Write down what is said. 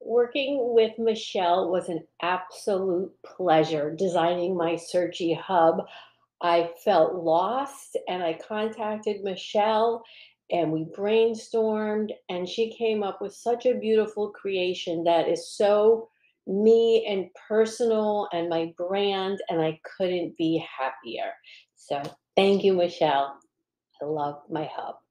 Working with Michelle was an absolute pleasure designing my Searchie hub. I felt lost and I contacted Michelle and we brainstormed and she came up with such a beautiful creation that is so me and personal and my brand, and I couldn't be happier. So thank you, Michelle. I love my hub.